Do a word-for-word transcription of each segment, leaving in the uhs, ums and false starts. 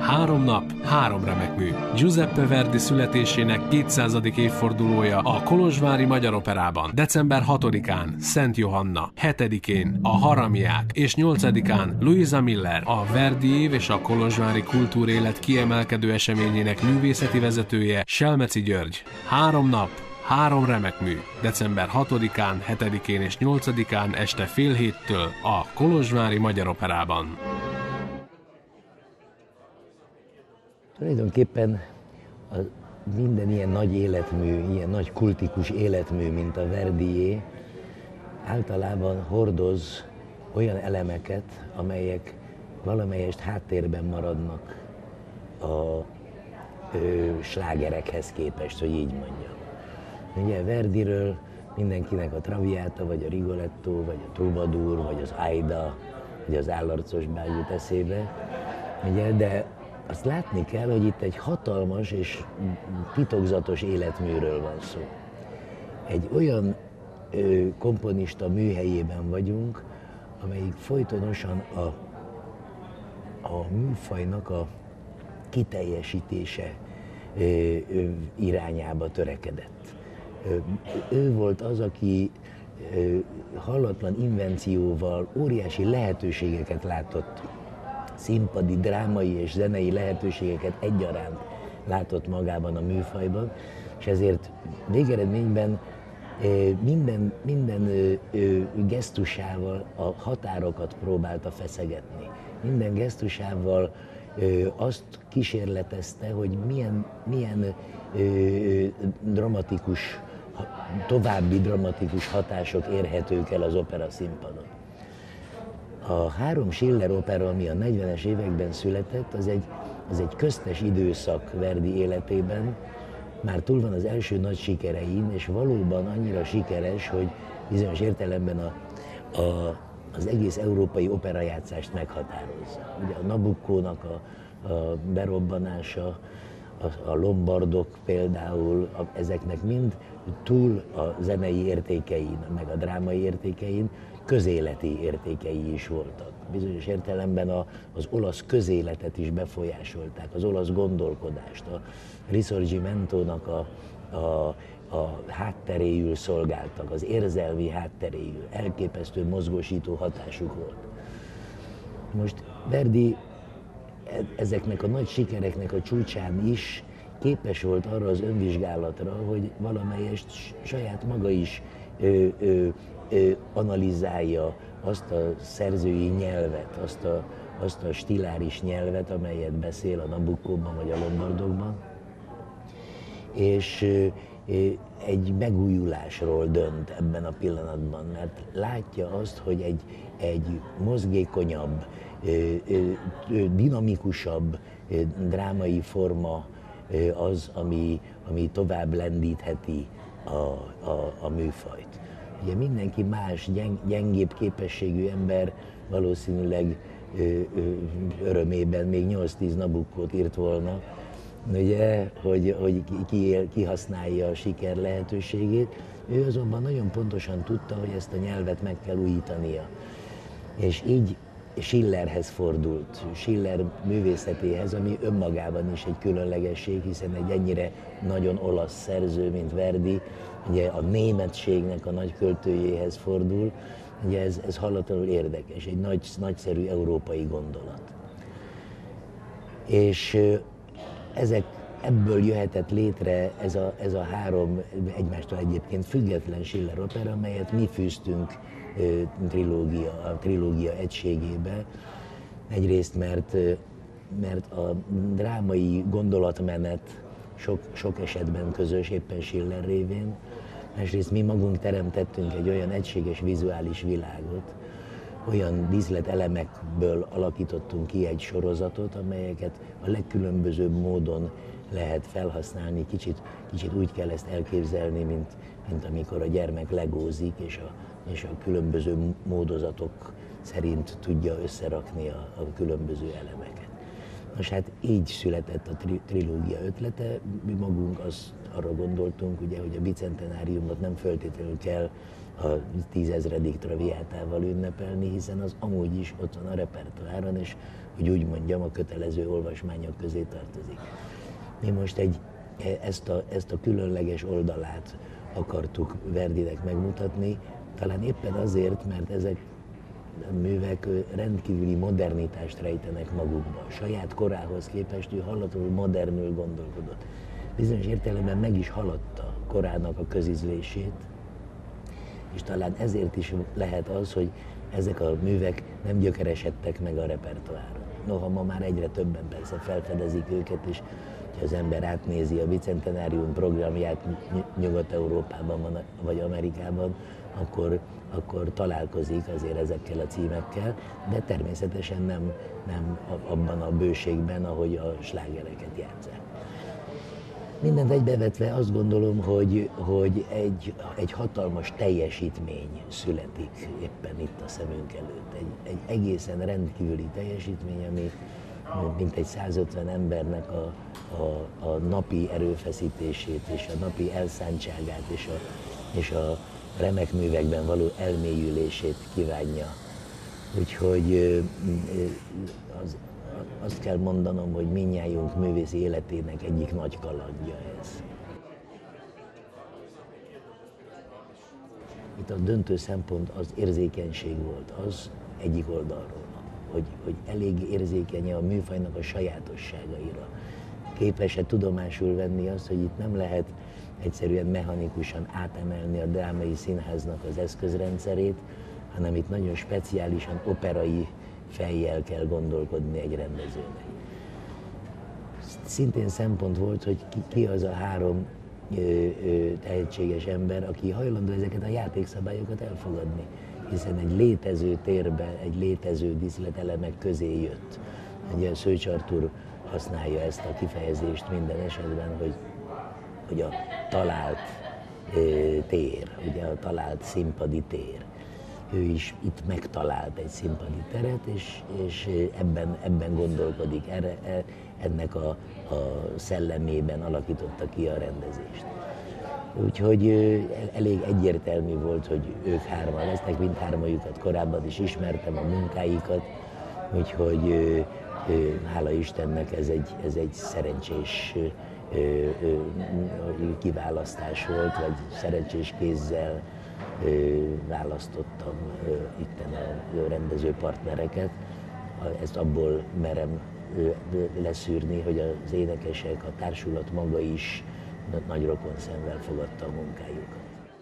Három nap, három remek mű. Giuseppe Verdi születésének kétszázadik évfordulója a Kolozsvári Magyar Operában. december hatodikán Szent Johanna, hetedikén a Haramiák és nyolcadikán Luisa Miller, a Verdi év és a kolozsvári kultúrélet kiemelkedő eseményének művészeti vezetője Selmeci György. Három nap, három remek mű. december hatodikán, hetedikén és nyolcadikán este fél héttől a Kolozsvári Magyar Operában. Tulajdonképpen a minden ilyen nagy életmű, ilyen nagy kultikus életmű, mint a Verdié, általában hordoz olyan elemeket, amelyek valamelyest háttérben maradnak a ö, slágerekhez képest, hogy így mondjam. Ugye Verdiről mindenkinek a Traviata, vagy a Rigoletto, vagy a Troubadour, vagy az Aida, vagy az Állarcos bál jut eszébe, ugye, de azt látni kell, hogy itt egy hatalmas és titokzatos életműről van szó. Egy olyan ö, komponista műhelyében vagyunk, amelyik folytonosan a, a műfajnak a kiteljesítése ö, ö, irányába törekedett. Ö, ő volt az, aki ö, hallatlan invencióval óriási lehetőségeket látott, színpadi, drámai és zenei lehetőségeket egyaránt látott magában a műfajban, és ezért végeredményben minden, minden gesztusával a határokat próbálta feszegetni. Minden gesztusával azt kísérletezte, hogy milyen, milyen dramatikus, további dramatikus hatások érhetők el az opera színpadon. A három Schiller opera, ami a negyvenes években született, az egy, az egy köztes időszak Verdi életében, már túl van az első nagy sikerein, és valóban annyira sikeres, hogy bizonyos értelemben a, a, az egész európai operajátszást meghatározza. Ugye a Nabuccónak a, a berobbanása, a, a Lombardok például, a, ezeknek mind túl a zenei értékein, meg a drámai értékein, közéleti értékei is voltak. Bizonyos értelemben a, az olasz közéletet is befolyásolták, az olasz gondolkodást, a Risorgimentónak a, a, a hátteréül szolgáltak, az érzelmi hátteréül, elképesztő mozgósító hatásuk volt. Most Verdi ezeknek a nagy sikereknek a csúcsán is képes volt arra az önvizsgálatra, hogy valamelyest saját maga is ö, ö, ö, analizálja azt a szerzői nyelvet, azt a, azt a stiláris nyelvet, amelyet beszél a Nabuccóban vagy a Lombardokban, és ö, ö, egy megújulásról dönt ebben a pillanatban, mert látja azt, hogy egy, egy mozgékonyabb, ö, ö, dinamikusabb ö, drámai forma az, ami, ami tovább lendítheti a, a, a műfajt. Ugye mindenki más, gyeng, gyengébb képességű ember valószínűleg ö, ö, örömében még nyolc-tíz Nabuccót írt volna, ugye, hogy, hogy ki, kihasználja a siker lehetőségét. Ő azonban nagyon pontosan tudta, hogy ezt a nyelvet meg kell újítania. És így Schillerhez fordult, Schiller művészetéhez, ami önmagában is egy különlegesség, hiszen egy ennyire nagyon olasz szerző, mint Verdi, ugye a németségnek a nagy költőjéhez fordul, ugye ez, ez hallatlanul érdekes, egy nagy, nagyszerű európai gondolat. És ezek, ebből jöhetett létre ez a, ez a három egymástól egyébként független Schiller opera, amelyet mi fűztünk trilógia, a trilógia egységébe. Egyrészt, mert, mert a drámai gondolatmenet sok, sok esetben közös, éppen Schiller révén. Másrészt mi magunk teremtettünk egy olyan egységes vizuális világot, olyan díszletelemekből alakítottunk ki egy sorozatot, amelyeket a legkülönbözőbb módon lehet felhasználni. Kicsit, kicsit úgy kell ezt elképzelni, mint, mint amikor a gyermek legózik, és a és a különböző módozatok szerint tudja összerakni a, a különböző elemeket. Nos, hát így született a tri trilógia ötlete. Mi magunk azt arra gondoltunk, ugye, hogy a bicentenáriumot nem feltétlenül kell a tízezredik traviátával ünnepelni, hiszen az amúgy is ott van a repertoáron, és hogy úgy mondjam, a kötelező olvasmányok közé tartozik. Mi most egy, ezt, a, ezt a különleges oldalát akartuk Verdinek megmutatni, talán éppen azért, mert ezek a művek rendkívüli modernitást rejtenek magukba. A saját korához képest ő hallatlanul modernül gondolkodott. Bizonyos értelemben meg is haladta korának a közízlését, és talán ezért is lehet az, hogy ezek a művek nem gyökeresedtek meg a repertoáron. Noha ma már egyre többen persze felfedezik őket, és ha az ember átnézi a bicentenárium programját Nyugat-Európában vagy Amerikában, akkor, akkor találkozik azért ezekkel a címekkel, de természetesen nem, nem abban a bőségben, ahogy a slágereket játsszák. Mindent egybevetve azt gondolom, hogy, hogy egy, egy hatalmas teljesítmény születik éppen itt a szemünk előtt. Egy, egy egészen rendkívüli teljesítmény, ami mint egy százötven embernek a, a, a napi erőfeszítését és a napi elszántságát és a, és a remek művekben való elmélyülését kívánja. Úgyhogy az, azt kell mondanom, hogy mindnyájunk művészi életének egyik nagy kalandja ez. Itt a döntő szempont az érzékenység volt, az egyik oldalról, hogy, hogy elég érzékeny a műfajnak a sajátosságaira. Képes-e tudomásul venni azt, hogy itt nem lehet egyszerűen mechanikusan átemelni a drámai színháznak az eszközrendszerét, hanem itt nagyon speciálisan operai fejjel kell gondolkodni egy rendezőnek. Szintén szempont volt, hogy ki, ki az a három ö, ö, tehetséges ember, aki hajlandó ezeket a játékszabályokat elfogadni, hiszen egy létező térbe, egy létező díszletelemek közé jött. Ugye Szőcs Artúr használja ezt a kifejezést minden esetben, hogy, hogy a talált ö, tér, ugye a talált színpadi tér. Ő is itt megtalált egy színpadi teret, és, és ebben, ebben gondolkodik, erre, ennek a, a szellemében alakította ki a rendezést. Úgyhogy elég egyértelmű volt, hogy ők hárman lesznek, mindhármajukat korábban is ismertem, a munkáikat, úgyhogy hála Istennek ez egy, ez egy szerencsés kiválasztás volt, vagy szerencsés kézzel választottam itten a rendező partnereket. Ezt abból merem leszűrni, hogy az énekesek, a társulat maga is nagy rokonszemmel fogadta a munkájukat.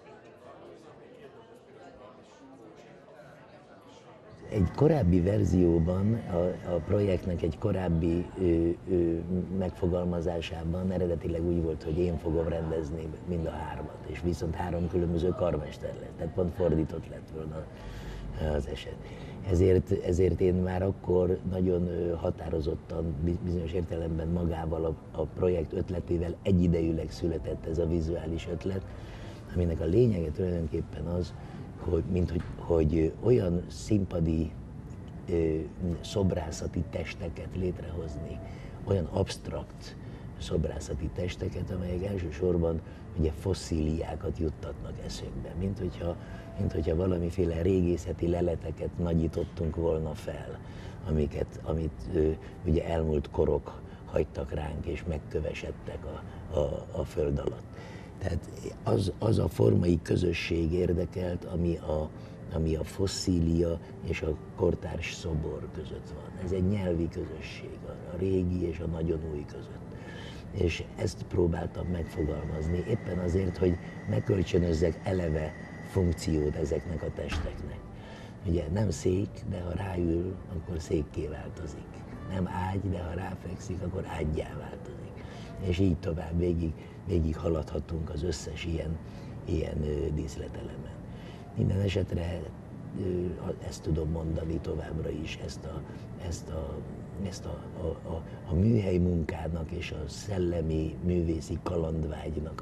Egy korábbi verzióban, a, a projektnek egy korábbi ö, ö, megfogalmazásában eredetileg úgy volt, hogy én fogom rendezni mind a hármat, és viszont három különböző karmester lett, tehát pont fordított lett volna az eset. Ezért, ezért én már akkor nagyon határozottan, bizonyos értelemben magával a, a projekt ötletével egyidejűleg született ez a vizuális ötlet, aminek a lényege tulajdonképpen az, hogy, mint hogy, hogy olyan színpadi ö, szobrászati testeket létrehozni, olyan absztrakt szobrászati testeket, amelyek elsősorban ugye fosszíliákat juttatnak eszünkbe, mint hogyha, mint hogyha valamiféle régészeti leleteket nagyítottunk volna fel, amiket, amit ö, ugye elmúlt korok hagytak ránk és megkövesedtek a, a, a föld alatt. Tehát az, az a formai közösség érdekelt, ami a, ami a fosszília és a kortárs szobor között van. Ez egy nyelvi közösség, a, a régi és a nagyon új között. És ezt próbáltam megfogalmazni, éppen azért, hogy megkölcsönözzek eleve funkciót ezeknek a testeknek. Ugye nem szék, de ha ráül, akkor székké változik. Nem ágy, de ha ráfekszik, akkor ággyá változik. És így tovább végig, végig haladhatunk az összes ilyen, ilyen díszletelemen. Minden esetre ezt tudom mondani továbbra is, ezt a, ezt a, ezt a, a, a, a műhely munkának és a szellemi művészi kalandvágynak a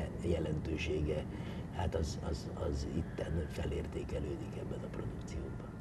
jelentősége, hát az, az, az itten felértékelődik ebben a produkcióban.